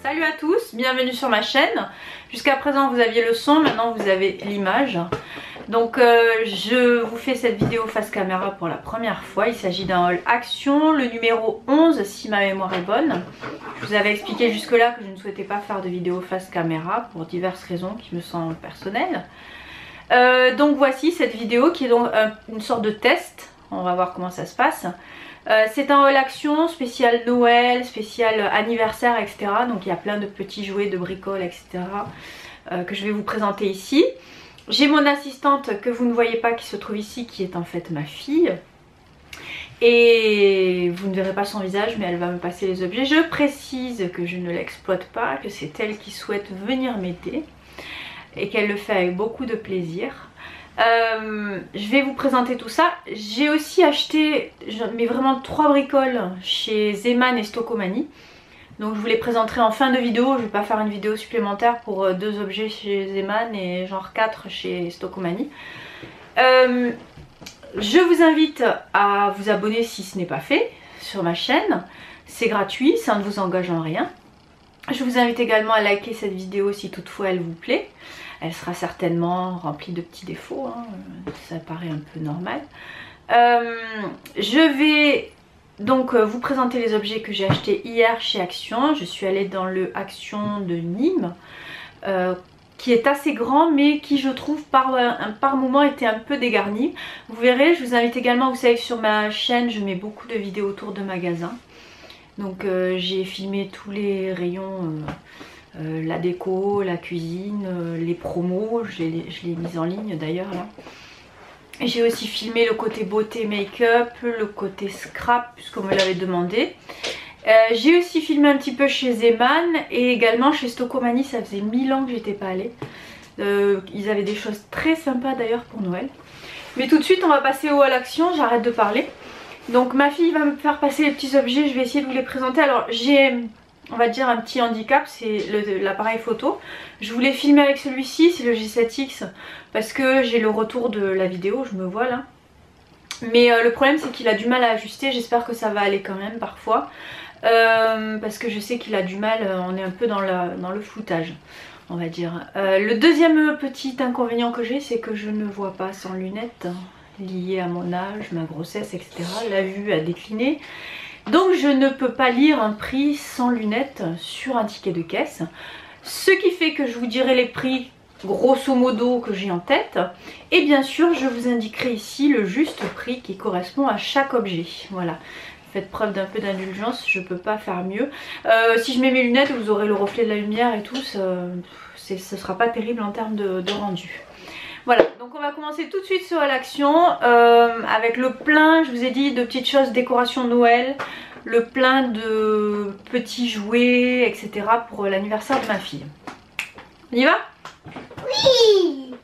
Salut à tous, bienvenue sur ma chaîne. Jusqu'à présent vous aviez le son, maintenant vous avez l'image. Donc je vous fais cette vidéo face caméra pour la première fois. Il s'agit d'un haul action, le numéro 11 si ma mémoire est bonne. Je vous avais expliqué jusque là que je ne souhaitais pas faire de vidéo face caméra pour diverses raisons qui me semblent personnelles. Donc voici cette vidéo qui est donc une sorte de test. On va voir comment ça se passe. C'est un haul action spécial Noël, spécial anniversaire, etc. Donc il y a plein de petits jouets, de bricoles, etc. Que je vais vous présenter ici. J'ai mon assistante que vous ne voyez pas qui se trouve ici, qui est en fait ma fille. Et vous ne verrez pas son visage, mais elle va me passer les objets. Je précise que je ne l'exploite pas, que c'est elle qui souhaite venir m'aider. Et qu'elle le fait avec beaucoup de plaisir. Je vais vous présenter tout ça. J'ai aussi acheté mais vraiment 3 bricoles chez Zeman et Stocomanie. Donc je vous les présenterai en fin de vidéo. Je ne vais pas faire une vidéo supplémentaire pour 2 objets chez Zeman et genre 4 chez Stocomanie. Je vous invite à vous abonner si ce n'est pas fait sur ma chaîne. C'est gratuit, ça ne vous engage en rien. Je vous invite également à liker cette vidéo si toutefois elle vous plaît. Elle sera certainement remplie de petits défauts, hein. Ça paraît un peu normal. Je vais donc vous présenter les objets que j'ai achetés hier chez Action. Je suis allée dans le Action de Nîmes, qui est assez grand mais qui je trouve par moment était un peu dégarni. Vous verrez, je vous invite également, vous savez que sur ma chaîne je mets beaucoup de vidéos autour de magasins. Donc j'ai filmé tous les rayons, la déco, la cuisine, les promos, je l'ai mise en ligne d'ailleurs là. J'ai aussi filmé le côté beauté make-up, le côté scrap puisqu'on me l'avait demandé. J'ai aussi filmé un petit peu chez Zeman et également chez Stocomanie, ça faisait 1000 ans que j'étais pas allée. Ils avaient des choses très sympas d'ailleurs pour Noël. Mais tout de suite on va passer au haul action, j'arrête de parler. Donc ma fille va me faire passer les petits objets, je vais essayer de vous les présenter. Alors j'ai, on va dire, un petit handicap, c'est l'appareil photo. Je voulais filmer avec celui-ci, c'est le G7X, parce que j'ai le retour de la vidéo, je me vois là. Mais le problème c'est qu'il a du mal à ajuster, j'espère que ça va aller quand même parfois. Parce que je sais qu'il a du mal, on est un peu dans le floutage, on va dire. Le deuxième petit inconvénient que j'ai, c'est que je ne vois pas sans lunettes. Lié à mon âge, ma grossesse, etc. La vue a décliné. Donc je ne peux pas lire un prix sans lunettes sur un ticket de caisse. Ce qui fait que je vous dirai les prix grosso modo que j'ai en tête. Et bien sûr je vous indiquerai ici le juste prix qui correspond à chaque objet. Voilà. Faites preuve d'un peu d'indulgence, je peux pas faire mieux. Si je mets mes lunettes, vous aurez le reflet de la lumière et tout. Ce sera pas terrible en termes de rendu. Voilà, donc on va commencer tout de suite sur l'action avec le plein, je vous ai dit, de petites choses, décoration Noël, le plein de petits jouets, etc. pour l'anniversaire de ma fille. On y va? Oui.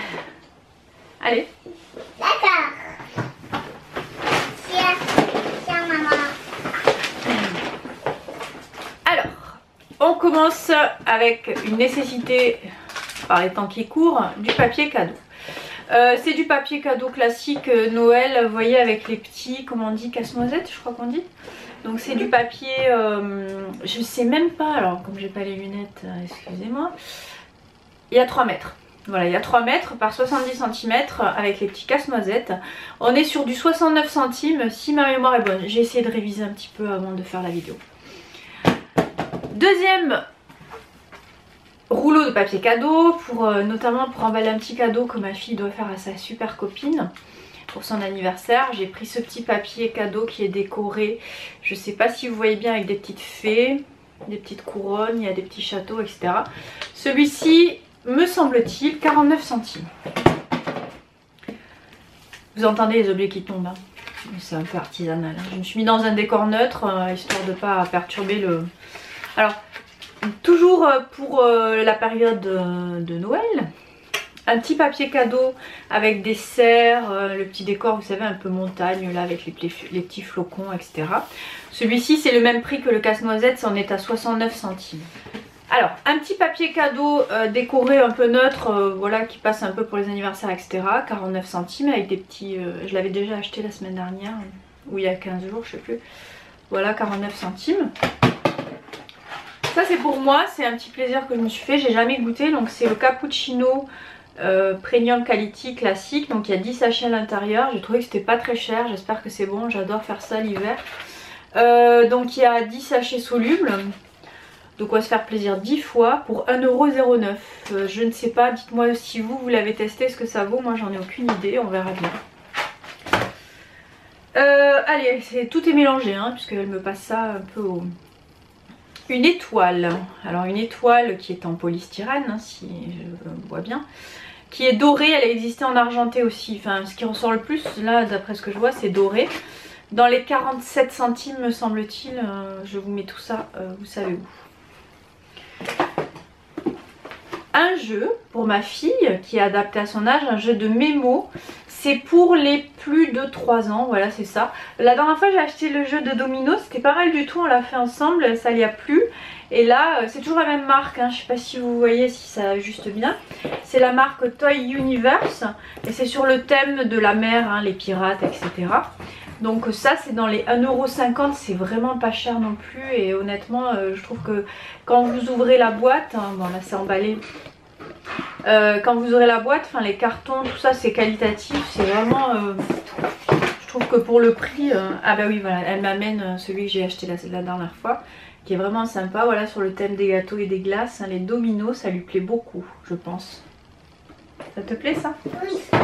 Allez. D'accord. Tiens, maman. Alors, on commence avec une nécessité par les temps qui courent, du papier cadeau. C'est du papier cadeau classique Noël, vous voyez, avec les petits, comment on dit, casse-noisette, je crois qu'on dit. Donc c'est du papier, je sais même pas, alors comme j'ai pas les lunettes, excusez-moi. Il y a 3 mètres. Voilà, il y a 3 mètres par 70 cm avec les petits casse-noisettes. On est sur du 69 centimes si ma mémoire est bonne. J'ai essayé de réviser un petit peu avant de faire la vidéo. Deuxième rouleau de papier cadeau, notamment pour emballer un petit cadeau que ma fille doit faire à sa super copine pour son anniversaire. J'ai pris ce petit papier cadeau qui est décoré, je sais pas si vous voyez bien, avec des petites fées, des petites couronnes, il y a des petits châteaux, etc. Celui-ci, me semble-t-il, 49 centimes. Vous entendez les objets qui tombent, hein. C'est un peu artisanal, hein. Je me suis mis dans un décor neutre, histoire de pas perturber le... Alors, toujours pour la période de Noël, un petit papier cadeau avec des cerfs, le petit décor, vous savez, un peu montagne là avec les petits flocons, etc. Celui-ci c'est le même prix que le casse-noisette, on est à 69 centimes. Alors, un petit papier cadeau décoré un peu neutre, voilà, qui passe un peu pour les anniversaires, etc. 49 centimes avec des petits... je l'avais déjà acheté la semaine dernière, ou il y a 15 jours, je sais plus. Voilà, 49 centimes. Ça c'est pour moi, c'est un petit plaisir que je me suis fait, j'ai jamais goûté. Donc c'est le cappuccino Premium Quality classique. Donc il y a 10 sachets à l'intérieur, j'ai trouvé que c'était pas très cher, j'espère que c'est bon, j'adore faire ça l'hiver. Donc il y a 10 sachets solubles. Donc on va se faire plaisir 10 fois pour 1,09 €. Je ne sais pas, dites-moi si vous l'avez testé, ce que ça vaut. Moi j'en ai aucune idée, on verra bien. Allez, tout est mélangé hein, puisqu'elle me passe ça un peu au... Une étoile. Alors une étoile qui est en polystyrène, hein, si je vois bien. Qui est dorée, elle a existé en argenté aussi. Enfin ce qui ressort le plus là d'après ce que je vois c'est doré. Dans les 47 centimes me semble-t-il. Je vous mets tout ça, vous savez où. Un jeu pour ma fille qui est adapté à son âge, un jeu de mémo. C'est pour les plus de 3 ans, voilà c'est ça. La dernière fois j'ai acheté le jeu de domino, c'était pas mal du tout, on l'a fait ensemble, ça lui a plu. Et là c'est toujours la même marque, hein. Je sais pas si vous voyez si ça ajuste bien. C'est la marque Toy Universe et c'est sur le thème de la mer, hein, les pirates etc. Donc ça c'est dans les 1,50 €, c'est vraiment pas cher non plus. Et honnêtement je trouve que quand vous ouvrez la boîte, hein, bon là c'est emballé. Quand vous aurez la boîte, enfin les cartons, tout ça c'est qualitatif, c'est vraiment je trouve que pour le prix ah bah oui voilà, elle m'amène celui que j'ai acheté la dernière fois qui est vraiment sympa, voilà, sur le thème des gâteaux et des glaces, hein, les dominos, ça lui plaît beaucoup je pense. Ça te plaît ça? Oui.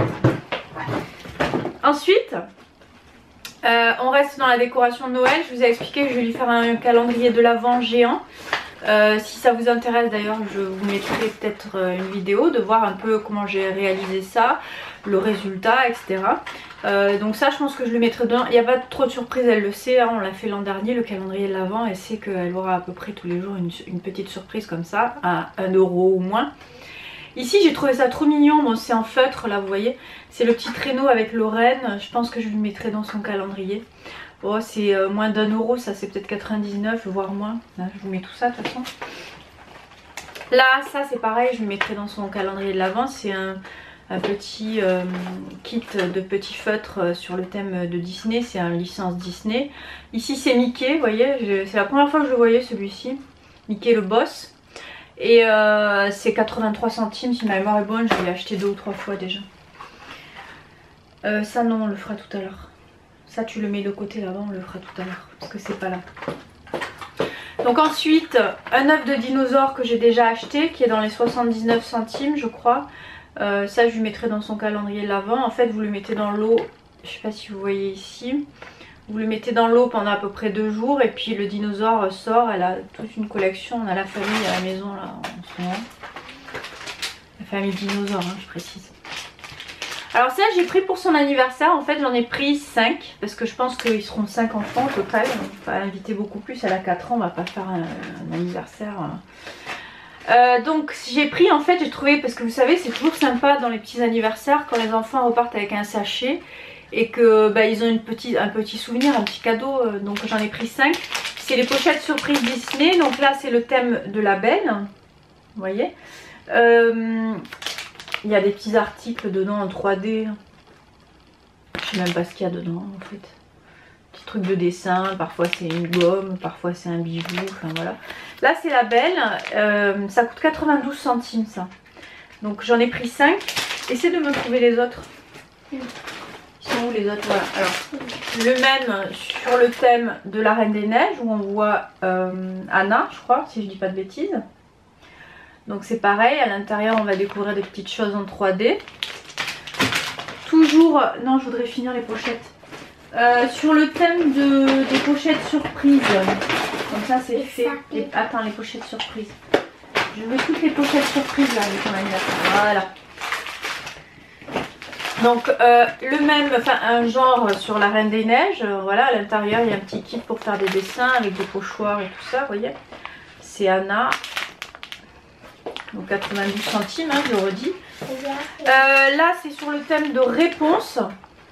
Ensuite on reste dans la décoration de Noël. Je vous ai expliqué que je vais lui faire un calendrier de l'Avent géant. Si ça vous intéresse d'ailleurs, je vous mettrai peut-être une vidéo de voir un peu comment j'ai réalisé ça, le résultat, etc. Donc ça je pense que je le mettrai dedans. Il n'y a pas trop de surprise, elle le sait, hein, on l'a fait l'an dernier, le calendrier de l'Avent. Elle sait qu'elle aura à peu près tous les jours une petite surprise comme ça, à 1 € ou moins. Ici j'ai trouvé ça trop mignon, bon, c'est en feutre là vous voyez. C'est le petit traîneau avec Lorraine, je pense que je le mettrai dans son calendrier. Bon c'est moins d'1 €, ça c'est peut-être 99 voire moins. Là, je vous mets tout ça de toute façon. Là ça c'est pareil, je le mettrai dans son calendrier de l'Avent. C'est un petit kit de petits feutres sur le thème de Disney, c'est un licence Disney. Ici c'est Mickey, vous voyez, c'est la première fois que je le voyais celui-ci. Mickey le boss. Et c'est 83 centimes si ma mémoire est bonne, je l'ai acheté 2 ou 3 fois déjà. Ça non, on le fera tout à l'heure. Ça tu le mets de côté là-bas, on le fera tout à l'heure parce que c'est pas là. Donc ensuite un œuf de dinosaure que j'ai déjà acheté qui est dans les 79 centimes je crois. Ça je lui mettrai dans son calendrier de l'Avent. En fait vous le mettez dans l'eau, je sais pas si vous voyez ici. Vous le mettez dans l'eau pendant à peu près 2 jours et puis le dinosaure sort. Elle a toute une collection, on a la famille à la maison là en ce moment. La famille dinosaure hein, je précise. Alors ça j'ai pris pour son anniversaire, en fait j'en ai pris 5 parce que je pense qu'ils seront 5 enfants au total. On va inviter beaucoup plus, elle a 4 ans, on va pas faire un anniversaire. Donc j'ai pris en fait, j'ai trouvé, parce que vous savez c'est toujours sympa dans les petits anniversaires quand les enfants repartent avec un sachet et que bah, ils ont un petit souvenir, un petit cadeau, donc j'en ai pris 5. C'est les pochettes surprise Disney, donc là c'est le thème de la belle, vous voyez. Il y a des petits articles dedans en 3D. Je sais même pas ce qu'il y a dedans en fait. Petits trucs de dessin, parfois c'est une gomme, parfois c'est un bijou, enfin voilà. Là c'est la belle, ça coûte 92 centimes ça. Donc j'en ai pris 5. Essayez de me trouver les autres. Ils sont où les autres? Voilà. Alors le même sur le thème de la Reine des Neiges où on voit Anna je crois, si je dis pas de bêtises. Donc c'est pareil, à l'intérieur on va découvrir des petites choses en 3D. Toujours, non je voudrais finir les pochettes. Sur le thème des pochettes surprises. Comme ça c'est fait. Attends, les pochettes surprises. Je veux toutes les pochettes surprises là de ton anniversaire. Voilà. Donc le même, enfin un genre sur la Reine des Neiges. Voilà, à l'intérieur il y a un petit kit pour faire des dessins avec des pochoirs et tout ça, vous voyez. C'est Anna. Donc 92 centimes, hein, je le redis. Là c'est sur le thème de réponse.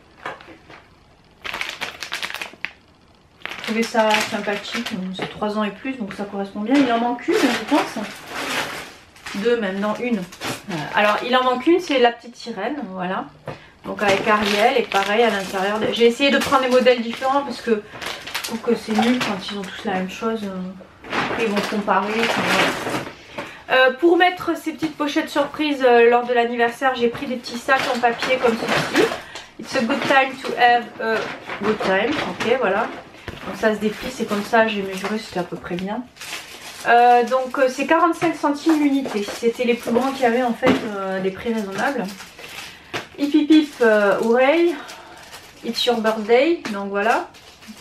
Je trouvais ça sympathique, c'est 3 ans et plus donc ça correspond bien. Il en manque une je pense. 2 même, non une. Alors il en manque une, c'est la petite sirène, voilà. Donc avec Ariel et pareil à l'intérieur. J'ai essayé de prendre des modèles différents parce que je trouve que c'est nul quand ils ont tous la même chose. Après ils vont comparer. Pour mettre ces petites pochettes surprises lors de l'anniversaire, j'ai pris des petits sacs en papier comme ceci. It's a good time to have a good time. Ok, voilà. Donc ça se déplie, c'est comme ça, j'ai mesuré, c'était à peu près bien. Donc c'est 45 centimes l'unité. C'était les plus grands qu'il y avait en fait, des prix raisonnables. Hip hip hip, hooray. It's your birthday. Donc voilà.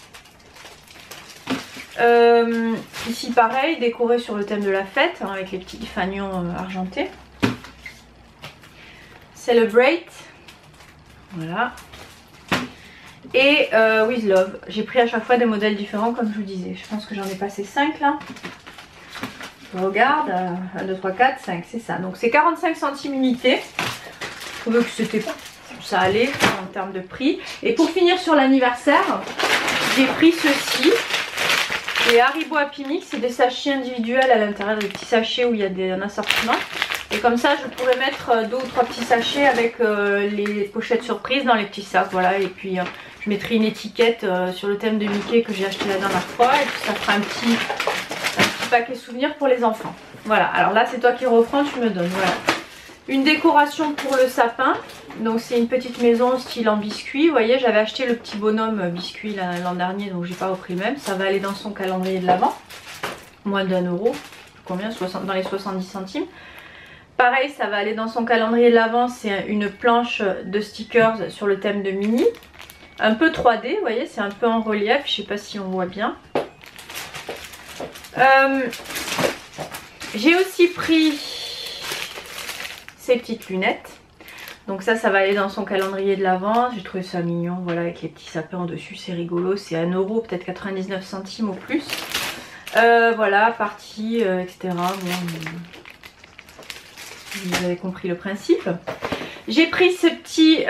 Ici pareil, décoré sur le thème de la fête, hein, avec les petits fanions argentés. Celebrate. Voilà. Et with love. J'ai pris à chaque fois des modèles différents comme je vous disais. Je pense que j'en ai passé 5 là. Je regarde. 1, 2, 3, 4, 5, c'est ça. Donc c'est 45 centimes unité. Je trouvais que c'était ça allait en termes de prix. Et pour finir sur l'anniversaire, j'ai pris ceci. Les Haribo Happy Mix, c'est des sachets individuels à l'intérieur, des petits sachets où il y a un assortiment. Et comme ça, je pourrais mettre 2 ou 3 petits sachets avec les pochettes surprises dans les petits sacs. Voilà, et puis je mettrai une étiquette sur le thème de Mickey que j'ai acheté la dernière fois. Et puis ça fera un petit paquet souvenir pour les enfants. Voilà, alors là, c'est toi qui reprends, tu me donnes. Voilà. Une décoration pour le sapin. Donc c'est une petite maison style en biscuit. Vous voyez, j'avais acheté le petit bonhomme biscuit l'an dernier, donc j'ai pas repris le même. Ça va aller dans son calendrier de l'Avent. Moins d'1 euro. Combien? 60, dans les 70 centimes. Pareil, ça va aller dans son calendrier de l'Avent. C'est une planche de stickers sur le thème de Mini. Un peu 3D, vous voyez, c'est un peu en relief. Je sais pas si on voit bien. J'ai aussi pris ces petites lunettes. Donc ça va aller dans son calendrier de l'Avent. J'ai trouvé ça mignon, voilà, avec les petits sapins en dessus, c'est rigolo. C'est 1 euro, peut-être 99 centimes au plus. Voilà, partie, etc. Bon, vous avez compris le principe. J'ai pris cette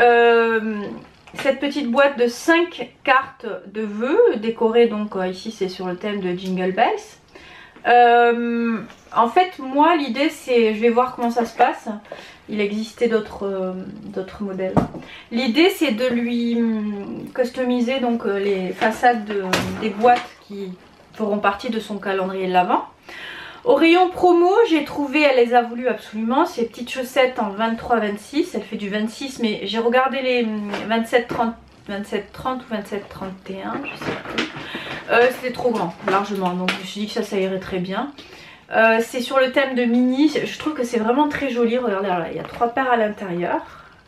petite boîte de 5 cartes de vœux décorées. Donc ici c'est sur le thème de Jingle Bells. En fait, moi l'idée c'est, je vais voir comment ça se passe. Il existait d'autres modèles. L'idée c'est de lui customiser donc les façades des boîtes qui feront partie de son calendrier de l'Avent. Au rayon promo, j'ai trouvé, elle les a voulu absolument, ces petites chaussettes en 23-26. Elle fait du 26, mais j'ai regardé les 27-30 ou 27-31, je sais plus. C'était trop grand, largement. Donc je me suis dit que ça irait très bien. C'est sur le thème de Mini. Je trouve que c'est vraiment très joli. Regardez, là, il y a 3 paires à l'intérieur.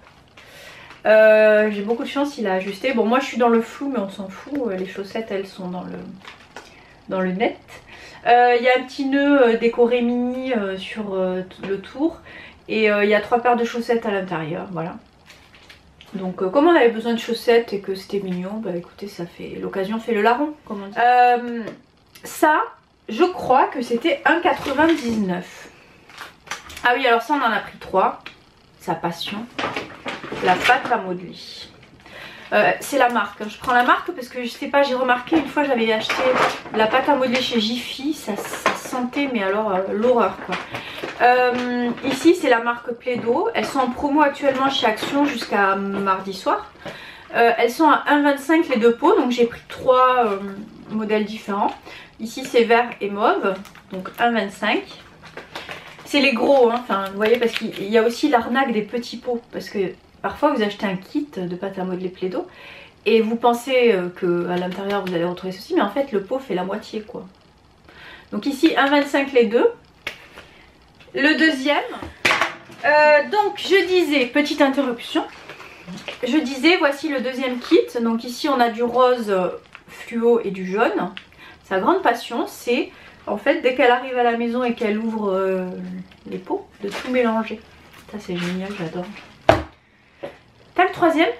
J'ai beaucoup de chance, il a ajusté. Bon, moi je suis dans le flou, mais on s'en fout. Les chaussettes, elles sont dans le net. Il y a un petit nœud décoré Mini sur le tour. Et il y a 3 paires de chaussettes à l'intérieur. Voilà. Donc comme on avait besoin de chaussettes et que c'était mignon, bah écoutez, ça fait l'occasion fait le larron, comme on dit. Ça, je crois que c'était 1,99 €. Ah oui, alors ça on en a pris 3. Sa passion. La pâte à modeler. C'est la marque. Je prends la marque parce que je sais pas, j'ai remarqué une fois j'avais acheté la pâte à modeler chez Jiffy. Ça sentait mais alors l'horreur quoi. Ici c'est la marque Plaido. Elles sont en promo actuellement chez Action jusqu'à mardi soir. Elles sont à 1,25 € les 2 pots. Donc j'ai pris 3 modèles différents. Ici c'est vert et mauve. Donc 1,25 €. C'est les gros, hein. Enfin, vous voyez, parce qu'il y a aussi l'arnaque des petits pots. Parce que parfois vous achetez un kit de pâte à modeler Plaido et vous pensez qu'à l'intérieur vous allez retrouver ceci, mais en fait le pot fait la moitié quoi. Donc ici 1,25 € les 2. Le deuxième, donc je disais, petite interruption, je disais voici le deuxième kit. Donc ici on a du rose fluo et du jaune. Sa grande passion c'est en fait dès qu'elle arrive à la maison et qu'elle ouvre les pots, de tout mélanger. Ça c'est génial, j'adore. T'as le troisième?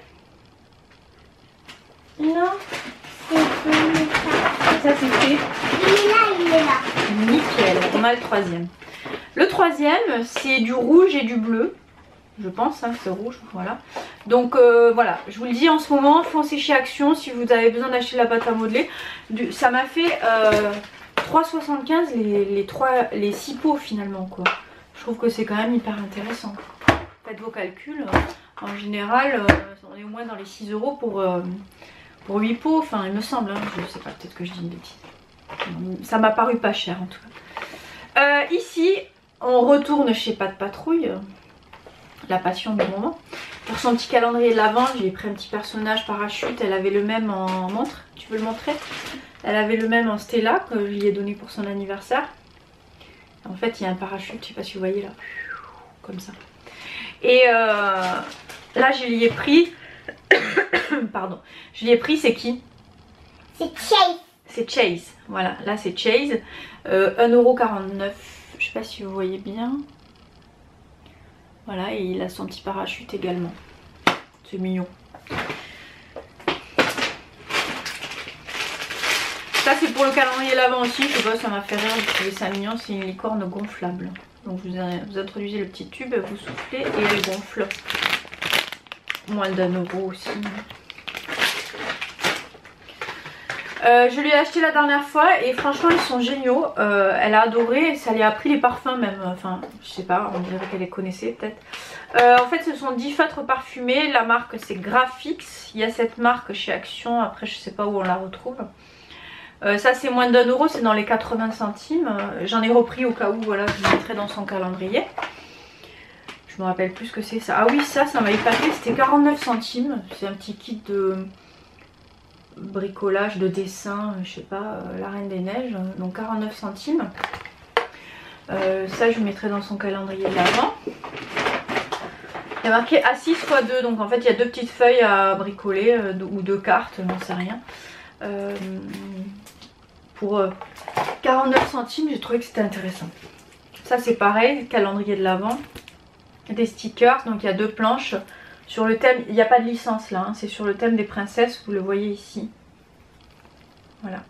Non, c'est Ça c'est fait. il est là. Nickel, on a le troisième. Le troisième c'est du rouge et du bleu. Je pense hein, que c'est rouge, voilà. Donc voilà, je vous le dis en ce moment, foncez chez Action si vous avez besoin d'acheter la pâte à modeler. Ça m'a fait 3,75 les 6 pots finalement quoi. Je trouve que c'est quand même hyper intéressant. Faites vos calculs. En général, on est au moins dans les 6 € pour 8 pots. Enfin, il me semble. Hein. Je sais pas, peut-être que je dis une bêtise. Ça m'a paru pas cher en tout cas. Ici, on retourne chez Pas de Patrouille, la passion du moment. Pour son petit calendrier de l'Avent, j'ai pris un petit personnage parachute. Elle avait le même en montre. Tu veux le montrer? Elle avait le même en Stella que je lui ai donné pour son anniversaire. En fait, il y a un parachute, je sais pas si vous voyez là, comme ça. Et là, je lui ai pris. Pardon. Je lui ai pris, c'est qui? C'est Chase. C'est Chase. Voilà, là c'est Chase. 1,49 €. Je sais pas si vous voyez bien. Voilà, et il a son petit parachute également. C'est mignon. Ça c'est pour le calendrier l'Avent aussi. Je sais pas, ça m'a fait rire. J'ai trouvé ça mignon. C'est une licorne gonflable. Donc vous introduisez le petit tube, vous soufflez et elle gonfle. Moins d'1 € aussi. Je lui ai acheté la dernière fois et franchement ils sont géniaux. Elle a adoré, ça lui a pris les parfums même. Enfin je sais pas, on dirait qu'elle les connaissait peut-être. En fait ce sont 10 feutres parfumés. La marque c'est Graphix. Il y a cette marque chez Action. Après je sais pas où on la retrouve. Ça c'est moins d'1 €, c'est dans les 80 centimes. J'en ai repris au cas où, voilà, je le mettrai dans son calendrier. Je me rappelle plus ce que c'est ça. Ah oui, ça m'a épaté, c'était 49 centimes. C'est un petit kit de bricolage, de dessin, je sais pas, la Reine des Neiges. Donc 49 centimes. Ça je mettrai dans son calendrier de l'Avent. Il y a marqué A6 x 2, donc en fait il y a 2 petites feuilles à bricoler, ou 2 cartes, j'en sais rien. Pour 49 centimes, j'ai trouvé que c'était intéressant. Ça c'est pareil, calendrier de l'Avent. Des stickers, donc il y a 2 planches sur le thème, il n'y a pas de licence là, hein, c'est sur le thème des princesses, vous le voyez ici. Voilà.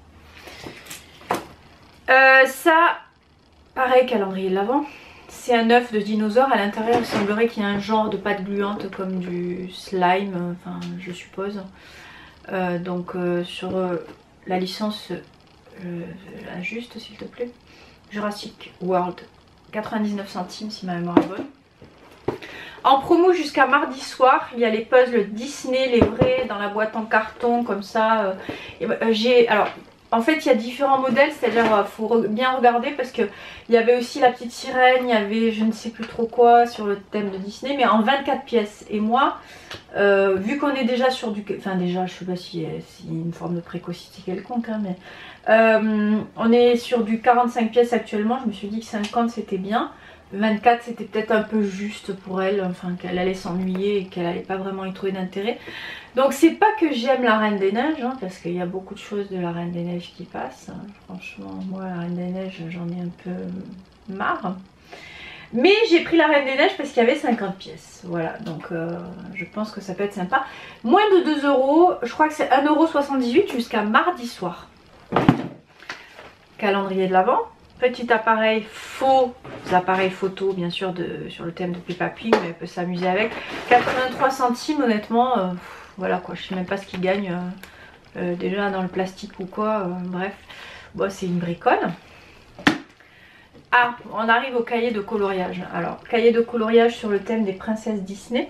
Ça, pareil, calendrier de l'Avent. C'est un œuf de dinosaure, à l'intérieur il semblerait qu'il y ait un genre de pâte gluante comme du slime, enfin je suppose. Donc sur la licence, ajuste s'il te plaît, Jurassic World, 99 centimes si ma mémoire est bonne. En promo jusqu'à mardi soir, il y a les puzzles Disney, les vrais, dans la boîte en carton comme ça. Alors en fait il y a différents modèles, c'est-à-dire faut bien regarder parce que il y avait aussi la petite sirène, il y avait je ne sais plus trop quoi sur le thème de Disney, mais en 24 pièces. Et moi, vu qu'on est déjà sur du... Enfin déjà, je sais pas si une forme de précocité quelconque, hein, mais on est sur du 45 pièces actuellement. Je me suis dit que 50 c'était bien. 24 c'était peut-être un peu juste pour elle, enfin qu'elle allait s'ennuyer et qu'elle allait pas vraiment y trouver d'intérêt. Donc c'est pas que j'aime la Reine des Neiges, hein, parce qu'il y a beaucoup de choses de la Reine des Neiges qui passent. Franchement moi la Reine des Neiges j'en ai un peu marre. Mais j'ai pris la Reine des Neiges parce qu'il y avait 50 pièces. Voilà, donc je pense que ça peut être sympa. Moins de 2 €, je crois que c'est 1,78 € jusqu'à mardi soir. Calendrier de l'Avent. Petit appareil, faux appareil photo bien sûr sur le thème de Peppa Pig, mais elle peut s'amuser avec. 83 centimes honnêtement, voilà quoi, je sais même pas ce qu'il gagne déjà dans le plastique ou quoi, bref. Bon, c'est une bricole. Ah, on arrive au cahier de coloriage. Alors, cahier de coloriage sur le thème des princesses Disney.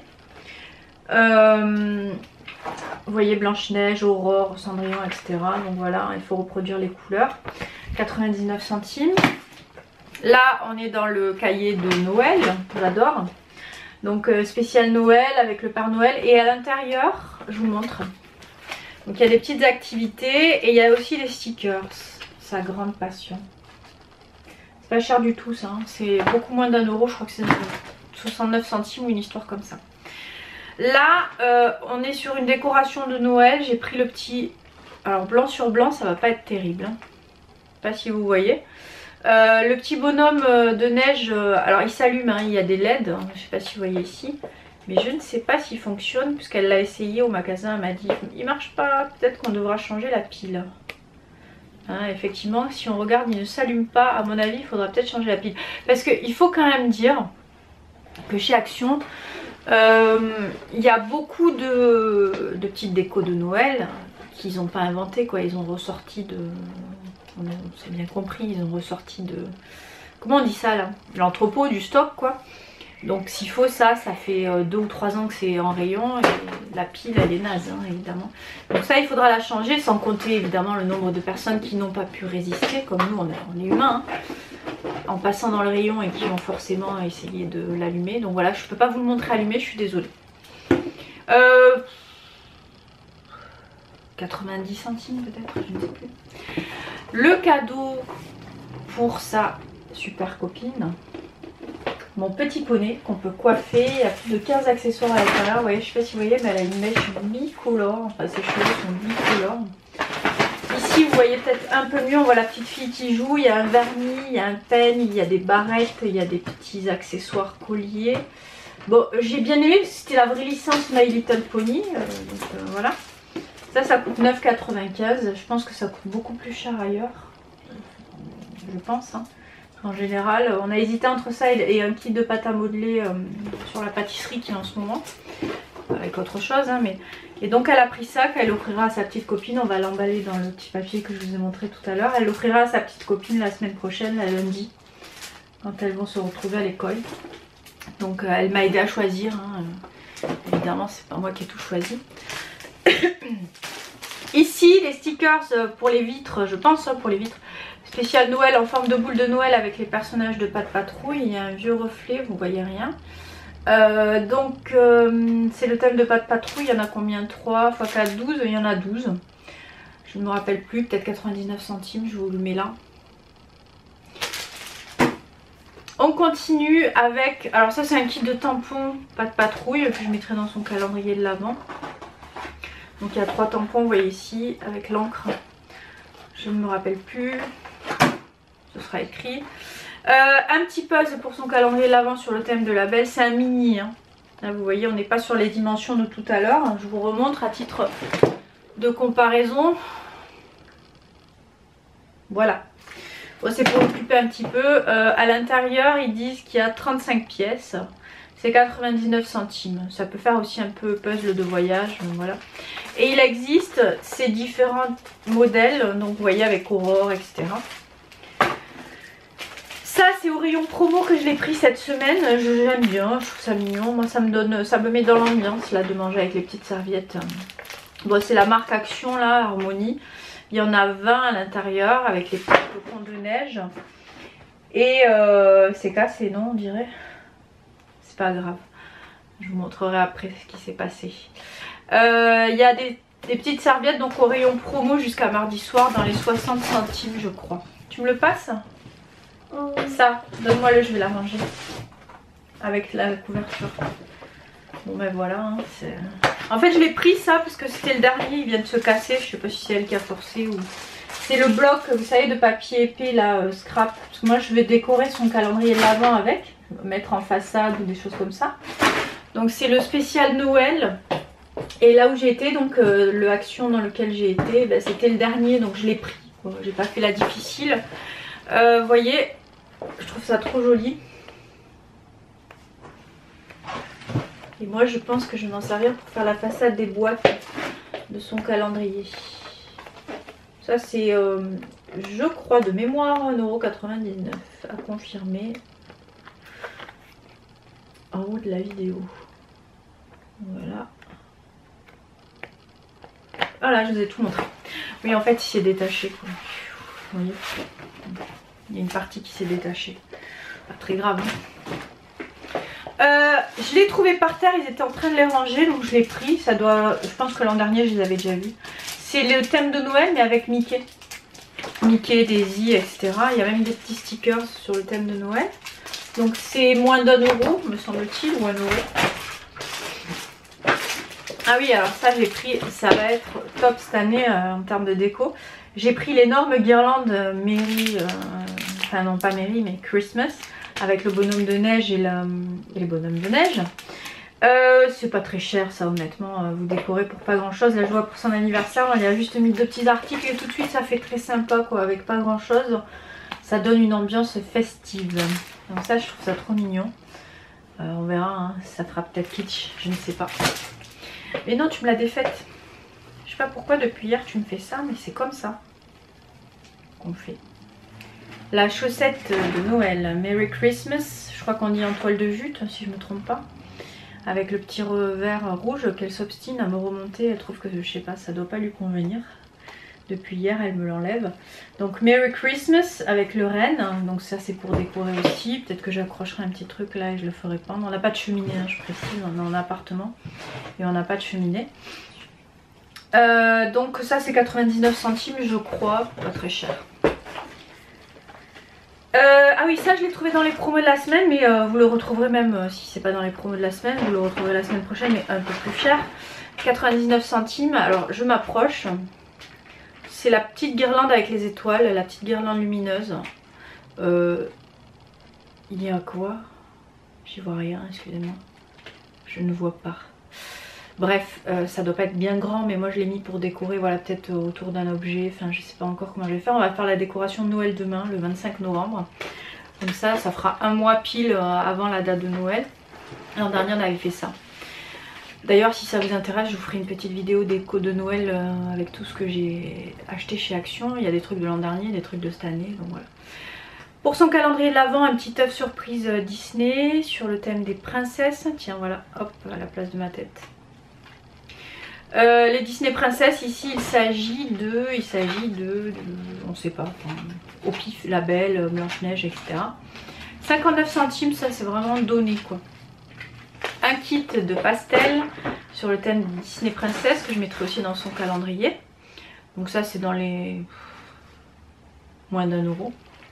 Vous voyez Blanche-Neige, Aurore, Cendrillon, etc. Donc voilà, il faut reproduire les couleurs. 99 centimes. Là, on est dans le cahier de Noël, j'adore. Donc spécial Noël avec le Père Noël. Et à l'intérieur, je vous montre. Donc il y a des petites activités et il y a aussi les stickers. Sa grande passion. C'est pas cher du tout ça, hein. C'est beaucoup moins d'1 €, je crois que c'est 69 centimes ou une histoire comme ça. Là, on est sur une décoration de Noël. J'ai pris le petit... Alors blanc sur blanc, ça va pas être terrible. Hein. Je sais pas si vous voyez. Le petit bonhomme de neige, alors il s'allume, hein, il y a des LED. Hein, je sais pas si vous voyez ici. Mais je ne sais pas s'il fonctionne, puisqu'elle l'a essayé au magasin. Elle m'a dit, il marche pas, peut-être qu'on devra changer la pile. Hein, effectivement, si on regarde, il ne s'allume pas. À mon avis, il faudra peut-être changer la pile. Parce qu'il faut quand même dire que chez Action, il y a beaucoup de petites décos de Noël qu'ils n'ont pas inventé, quoi. Ils ont ressorti de... On s'est bien compris, ils ont ressorti de... Comment on dit ça là? L'entrepôt, du stock, quoi. Donc s'il faut ça fait 2 ou 3 ans que c'est en rayon et la pile elle est naze hein, évidemment. Donc ça il faudra la changer, sans compter évidemment le nombre de personnes qui n'ont pas pu résister, comme nous on est humains, hein, en passant dans le rayon et qui vont forcément essayer de l'allumer. Donc voilà, je peux pas vous le montrer allumé, je suis désolée. 90 centimes peut-être, je ne sais plus. Le cadeau pour sa super copine, mon petit poney qu'on peut coiffer. Il y a plus de 15 accessoires à l'intérieur. Vous voyez, je sais pas si vous voyez, mais elle a une mèche bicolore. Enfin, ses cheveux sont bicolores. Ici, vous voyez peut-être un peu mieux. On voit la petite fille qui joue. Il y a un vernis, il y a un peigne, il y a des barrettes, il y a des petits accessoires colliers. Bon, j'ai bien aimé parce que c'était la vraie licence My Little Pony. Voilà. Ça coûte 9,95. Je pense que ça coûte beaucoup plus cher ailleurs. Je pense, hein. En général, on a hésité entre ça et un kit de pâte à modeler sur la pâtisserie qui est en ce moment. Avec autre chose, hein, mais... Et donc elle a pris ça, qu'elle offrira à sa petite copine. On va l'emballer dans le petit papier que je vous ai montré tout à l'heure. Elle l'offrira à sa petite copine la semaine prochaine, la lundi, quand elles vont se retrouver à l'école. Donc elle m'a aidé à choisir. Hein. Évidemment, c'est pas moi qui ai tout choisi. Ici, les stickers pour les vitres, je pense, hein, pour les vitres. Spécial Noël en forme de boule de Noël avec les personnages de Pat' Patrouille. Il y a un vieux reflet, vous voyez rien. C'est le thème de Pat' Patrouille. Il y en a combien? 3 x 4, 12. Il y en a 12. Je ne me rappelle plus, peut-être 99 centimes. Je vous le mets là. On continue avec... Alors ça c'est un kit de tampons Pat' Patrouille que je mettrai dans son calendrier de l'Avent. Donc il y a 3 tampons, vous voyez ici, avec l'encre. Je ne me rappelle plus. Ce sera écrit. Un petit puzzle pour son calendrier de l'Avent sur le thème de la belle. C'est un mini. Hein. Là, vous voyez, on n'est pas sur les dimensions de tout à l'heure. Je vous remontre à titre de comparaison. Voilà. Bon, c'est pour occuper un petit peu. À l'intérieur, ils disent qu'il y a 35 pièces. C'est 99 centimes. Ça peut faire aussi un peu puzzle de voyage. Voilà. Et il existe ces différents modèles. Donc, vous voyez, avec Aurore, etc. Ça c'est au rayon promo que je l'ai pris cette semaine, j'aime bien, je trouve ça mignon, moi ça me met dans l'ambiance là de manger avec les petites serviettes. Bon c'est la marque Action là, Harmonie, il y en a 20 à l'intérieur avec les petits flocons de neige. Et c'est cassé non on dirait, c'est pas grave, je vous montrerai après ce qui s'est passé. Il y a des petites serviettes donc au rayon promo jusqu'à mardi soir dans les 60 centimes je crois. Tu me le passes ? Ça, donne-moi le, je vais la ranger avec la couverture. Bon ben voilà, hein, en fait je l'ai pris ça parce que c'était le dernier, il vient de se casser, je sais pas si c'est elle qui a forcé ou... C'est le bloc, vous savez, de papier épais là, scrap, parce que moi je vais décorer son calendrier de l'Avent avec, mettre en façade ou des choses comme ça. Donc c'est le spécial Noël. Et là où j'ai été, donc le Action dans lequel j'ai été, ben, c'était le dernier, donc je l'ai pris, j'ai pas fait la difficile. Vous voyez, je trouve ça trop joli. Et moi je pense que je vais m'en servir pour faire la façade des boîtes de son calendrier. Ça c'est, je crois de mémoire, 1,99 € à confirmer. En haut de la vidéo. Voilà. Voilà, je vous ai tout montré. Oui en fait il s'est détaché quoi. Vous voyez, il y a une partie qui s'est détachée. Pas très grave. Je l'ai trouvé par terre, ils étaient en train de les ranger, donc je l'ai pris. Ça doit, je pense que l'an dernier je les avais déjà vus. C'est le thème de Noël, mais avec Mickey. Mickey, Daisy, etc. Il y a même des petits stickers sur le thème de Noël. Donc c'est moins d'1 €, me semble-t-il, ou 1 €. Ah oui, alors ça j'ai pris, ça va être top cette année en termes de déco. J'ai pris l'énorme guirlande Merry, enfin non pas Merry mais Christmas, avec le bonhomme de neige et les bonhommes de neige. C'est pas très cher ça honnêtement, vous décorez pour pas grand chose. Là je vois pour son anniversaire, on lui a juste mis 2 petits articles et tout de suite ça fait très sympa quoi, avec pas grand chose. Ça donne une ambiance festive. Donc ça je trouve ça trop mignon. On verra, hein, ça fera peut-être kitsch, je ne sais pas. Mais non, tu me l'as défaite. Je sais pas pourquoi depuis hier tu me fais ça, mais c'est comme ça qu'on fait. La chaussette de Noël, Merry Christmas. Je crois qu'on dit en toile de jute si je me trompe pas. Avec le petit revers rouge qu'elle s'obstine à me remonter. Elle trouve que je sais pas, ça doit pas lui convenir. Depuis hier elle me l'enlève. Donc Merry Christmas avec le renne. Donc ça c'est pour décorer aussi. Peut-être que j'accrocherai un petit truc là et je le ferai pendre. On n'a pas de cheminée hein, je précise. On est en appartement. Et on n'a pas de cheminée. Donc ça c'est 99 centimes je crois. Pas très cher. Ah oui ça je l'ai trouvé dans les promos de la semaine. Mais vous le retrouverez même si c'est pas dans les promos de la semaine. Vous le retrouverez la semaine prochaine mais un peu plus cher. 99 centimes. Alors je m'approche. C'est la petite guirlande avec les étoiles, la petite guirlande lumineuse. Il y a quoi? J'y vois rien, excusez-moi. Je ne vois pas. Bref, ça doit pas être bien grand, mais moi je l'ai mis pour décorer, voilà, peut-être autour d'un objet. Enfin, je sais pas encore comment je vais faire. On va faire la décoration de Noël demain, le 25 novembre. Comme ça fera un mois pile avant la date de Noël. L'an dernier, on avait fait ça. D'ailleurs si ça vous intéresse je vous ferai une petite vidéo déco de Noël avec tout ce que j'ai acheté chez Action. Il y a des trucs de l'an dernier, des trucs de cette année, donc voilà. Pour son calendrier de l'Avent, un petit œuf surprise Disney sur le thème des princesses. Tiens voilà, hop, à la place de ma tête. Les Disney princesses ici il s'agit de, on sait pas, enfin, au pif, la Belle, Blanche-Neige, etc. 59 centimes, ça c'est vraiment donné quoi. Un kit de pastel sur le thème Disney Princess que je mettrai aussi dans son calendrier. Donc ça c'est dans les moins d'1 euro.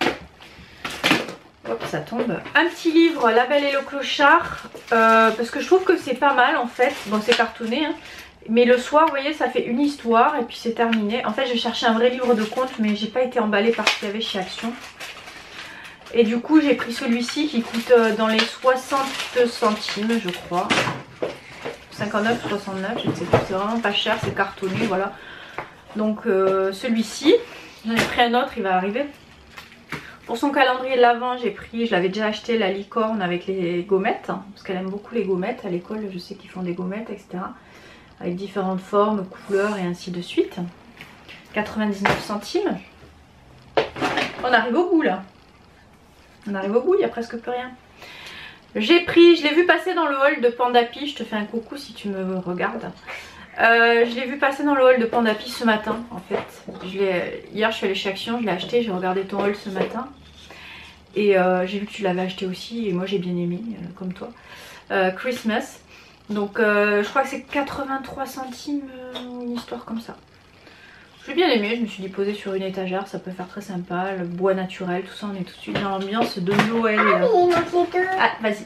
Hop ça tombe. Un petit livre La Belle et le Clochard parce que je trouve que c'est pas mal en fait. Bon c'est cartonné hein. Mais le soir vous voyez ça fait une histoire et puis c'est terminé. En fait je cherchais un vrai livre de contes mais j'ai pas été emballée par ce qu'il y avait chez Action. Et du coup j'ai pris celui-ci qui coûte dans les 60 centimes je crois. 59, 69, je ne sais plus, c'est vraiment pas cher, c'est cartonné, voilà. Donc celui-ci, j'en ai pris un autre, il va arriver. Pour son calendrier de l'Avent, j'ai pris, je l'avais déjà acheté, la licorne avec les gommettes. Parce qu'elle aime beaucoup les gommettes, à l'école je sais qu'ils font des gommettes, etc. Avec différentes formes, couleurs et ainsi de suite. 99 centimes. On arrive au bout là. On arrive au bout, il n'y a presque plus rien. J'ai pris, je l'ai vu passer dans le hall de Pandapi, je te fais un coucou si tu me regardes. Je l'ai vu passer dans le hall de Pandapi ce matin en fait. Hier je suis allée chez Action, je l'ai acheté, j'ai regardé ton hall ce matin. Et j'ai vu que tu l'avais acheté aussi et moi j'ai bien aimé, comme toi. Christmas. Donc je crois que c'est 83 centimes, une histoire comme ça. J'ai bien aimé, je me suis dit poser sur une étagère, ça peut faire très sympa, le bois naturel, tout ça, on est tout de suite dans l'ambiance de Noël. Ah, vas-y.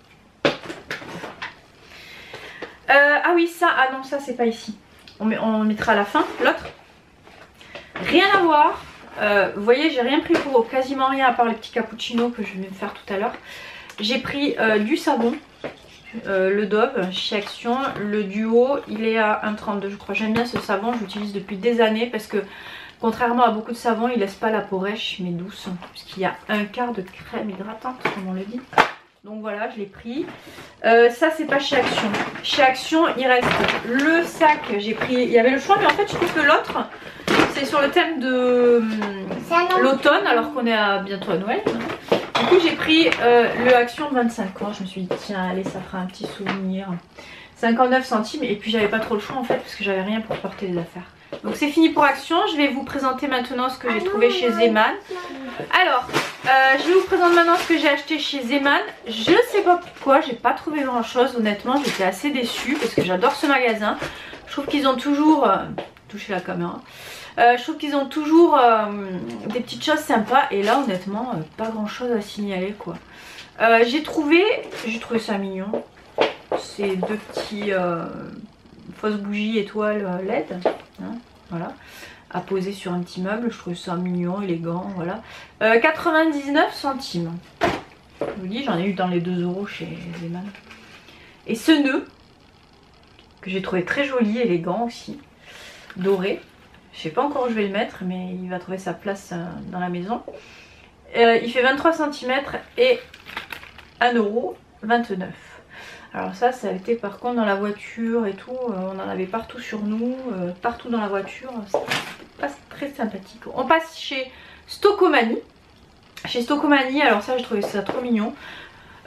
Ah oui, ça, ah non, ça c'est pas ici. On mettra à la fin, l'autre. Rien à voir. Vous voyez, j'ai rien pris pour quasiment rien à part les petits cappuccinos que je vais me faire tout à l'heure. J'ai pris du savon. Le Dove chez Action, le duo il est à 1,32 je crois. J'aime bien ce savon, je l'utilise depuis des années parce que contrairement à beaucoup de savons il laisse pas la peau rêche mais douce, puisqu'il y a un quart de crème hydratante comme on le dit. Donc voilà, je l'ai pris. Ça c'est pas chez Action. Chez Action il reste le sac, j'ai pris, il y avait le choix mais en fait je trouve que l'autre c'est sur le thème de l'automne alors qu'on est à bientôt à Noël. Du coup j'ai pris le Action 25 ans, je me suis dit tiens allez ça fera un petit souvenir. 59 centimes et puis j'avais pas trop le choix en fait parce que j'avais rien pour porter les affaires. Donc c'est fini pour Action, je vais vous présenter maintenant ce que j'ai trouvé chez Zeman. Alors je vais vous présenter maintenant ce que j'ai acheté chez Zeman. Je sais pas pourquoi, j'ai pas trouvé grand chose honnêtement, j'étais assez déçue parce que j'adore ce magasin. Je trouve qu'ils ont toujours... toucher la caméra. Je trouve qu'ils ont toujours des petites choses sympas et là honnêtement pas grand chose à signaler quoi. J'ai trouvé ça mignon. Ces deux petits fausses bougies étoiles LED. Hein, voilà. À poser sur un petit meuble. Je trouve ça mignon, élégant. Voilà. 99 centimes. Je vous dis, j'en ai eu dans les 2 euros chez Zeman. Et ce nœud que j'ai trouvé très joli, élégant aussi. Doré. Je sais pas encore où je vais le mettre mais il va trouver sa place dans la maison. Il fait 23 cm et 1,29 €. Alors ça a été par contre dans la voiture et tout, on en avait partout sur nous, partout dans la voiture, c'est pas très sympathique. On passe chez Stocomanie. Chez Stocomanie, alors ça j'ai trouvé ça trop mignon.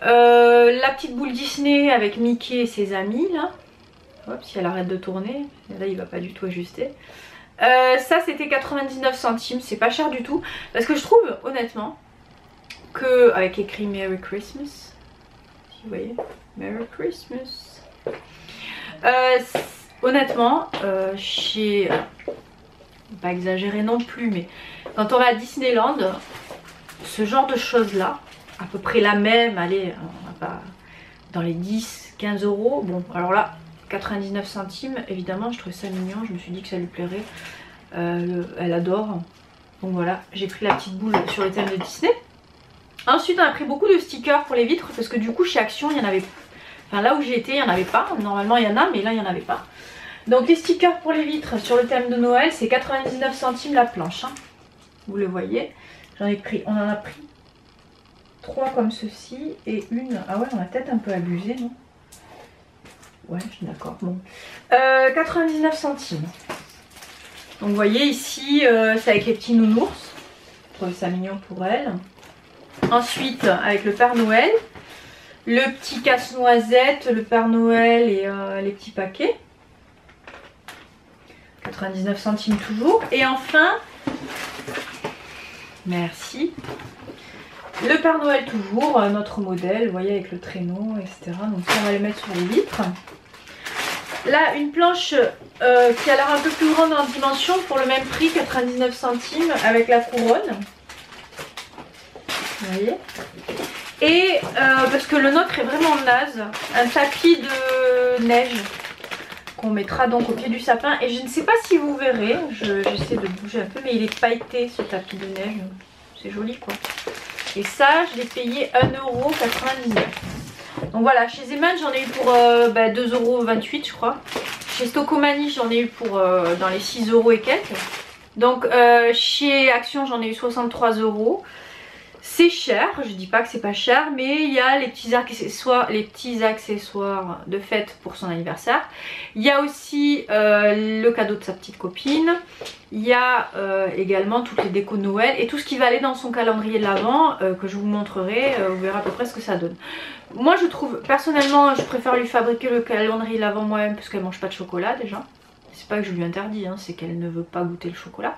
La petite boule Disney avec Mickey et ses amis là. Hop, si elle arrête de tourner, là il va pas du tout ajuster. Ça c'était 99 centimes, c'est pas cher du tout. Parce que je trouve honnêtement que, avec écrit Merry Christmas, si vous voyez, Merry Christmas. Honnêtement, chez... pas exagéré non plus, mais quand on va à Disneyland, ce genre de choses là, à peu près la même, allez, on va pas dans les 10-15 euros. Bon, alors là, 99 centimes, évidemment, je trouvais ça mignon, je me suis dit que ça lui plairait. Elle adore. Donc voilà, j'ai pris la petite boule sur le thème de Disney. Ensuite, on a pris beaucoup de stickers pour les vitres parce que du coup, chez Action, il y en avait. Enfin, là où j'ai été, il n'y en avait pas. Normalement, il y en a, mais là, il n'y en avait pas. Donc, les stickers pour les vitres sur le thème de Noël, c'est 99 centimes la planche. Hein. Vous le voyez. J'en ai pris, on en a pris 3 comme ceci et une. Ah ouais, on a peut-être un peu abusé, non? Ouais, je suis d'accord. Bon. 99 centimes. Donc, vous voyez ici, c'est avec les petits nounours. Je trouve ça mignon pour elle. Ensuite, avec le Père Noël, le petit casse-noisette, le Père Noël et les petits paquets. 99 centimes toujours. Et enfin, merci, le Père Noël toujours, notre modèle, vous voyez, avec le traîneau, etc. Donc ça, on va le mettre sur les vitres. Là, une planche qui a l'air un peu plus grande en dimension pour le même prix, 99 centimes avec la couronne. Vous voyez. Et parce que le nôtre est vraiment naze, un tapis de neige qu'on mettra donc au pied du sapin. Et je ne sais pas si vous verrez, j'essaie de bouger un peu, mais il est pailleté ce tapis de neige. C'est joli quoi. Et ça, je l'ai payé 1,99 €. Donc voilà, chez Zeman j'en ai eu pour 2,28 € je crois. Chez Stocomanie j'en ai eu pour dans les 6 € et quelques. Donc chez Action j'en ai eu 63 €. C'est cher, je dis pas que c'est pas cher, mais il y a les petits accessoires de fête pour son anniversaire. Il y a aussi le cadeau de sa petite copine. Il y a également toutes les décos de Noël et tout ce qui va aller dans son calendrier de l'Avent que je vous montrerai. Vous verrez à peu près ce que ça donne. Moi je trouve, personnellement, je préfère lui fabriquer le calendrier de l'Avent moi-même parce qu'elle mange pas de chocolat déjà. C'est pas que je lui interdis, hein, c'est qu'elle ne veut pas goûter le chocolat.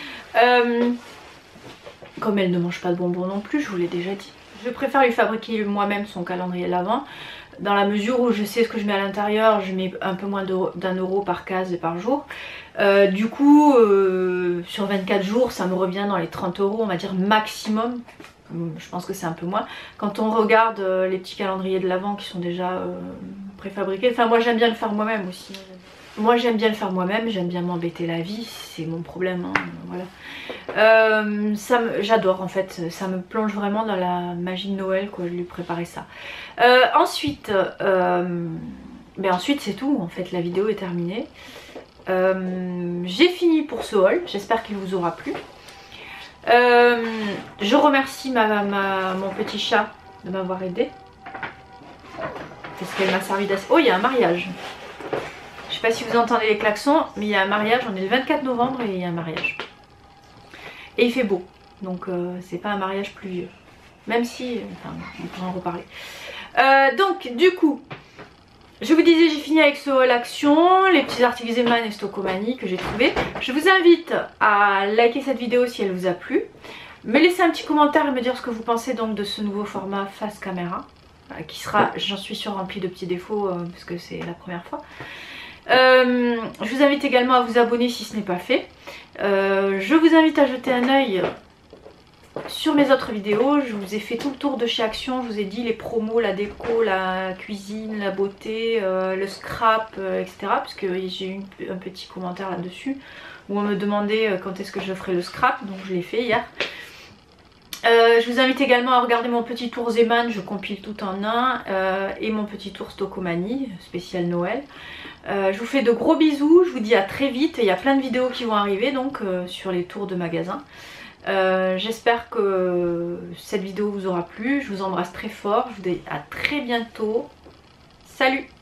Comme elle ne mange pas de bonbons non plus, je vous l'ai déjà dit. Je préfère lui fabriquer moi-même son calendrier de l'Avent. Dans la mesure où je sais ce que je mets à l'intérieur, je mets un peu moins d'1 € par case et par jour. Du coup, sur 24 jours, ça me revient dans les 30 € on va dire maximum. Je pense que c'est un peu moins. Quand on regarde les petits calendriers de l'Avent qui sont déjà préfabriqués. Enfin moi j'aime bien le faire moi-même aussi. Moi j'aime bien le faire moi-même, j'aime bien m'embêter la vie, c'est mon problème, hein, voilà. J'adore en fait, ça me plonge vraiment dans la magie de Noël quoi, je lui préparais ça. Ensuite c'est tout, en fait la vidéo est terminée. J'ai fini pour ce haul, j'espère qu'il vous aura plu. Je remercie mon petit chat de m'avoir aidé. Parce qu'elle m'a servi d'assez... Oh, il y a un mariage. Je sais pas si vous entendez les klaxons, mais il y a un mariage, on est le 24 novembre et il y a un mariage. Et il fait beau, donc c'est pas un mariage pluvieux. Même si, enfin, on pourra en reparler. Donc du coup, je vous disais, j'ai fini avec ce haul Action, les petits articles Zeman et Stocomanie que j'ai trouvé. Je vous invite à liker cette vidéo si elle vous a plu. Me laisser un petit commentaire et me dire ce que vous pensez donc de ce nouveau format face caméra. Qui sera, j'en suis sûre, rempli de petits défauts parce que c'est la première fois. Je vous invite également à vous abonner si ce n'est pas fait. Je vous invite à jeter un œil sur mes autres vidéos. Je vous ai fait tout le tour de chez Action. Je vous ai dit les promos, la déco, la cuisine, la beauté, le scrap, etc. Parce que j'ai eu un petit commentaire là-dessus où on me demandait quand est-ce que je ferais le scrap. Donc je l'ai fait hier. Je vous invite également à regarder mon petit tour Zeman, je compile tout en un, et mon petit tour Stocomanie, spécial Noël. Je vous fais de gros bisous, je vous dis à très vite, il y a plein de vidéos qui vont arriver donc sur les tours de magasins. J'espère que cette vidéo vous aura plu, je vous embrasse très fort, je vous dis à très bientôt, salut!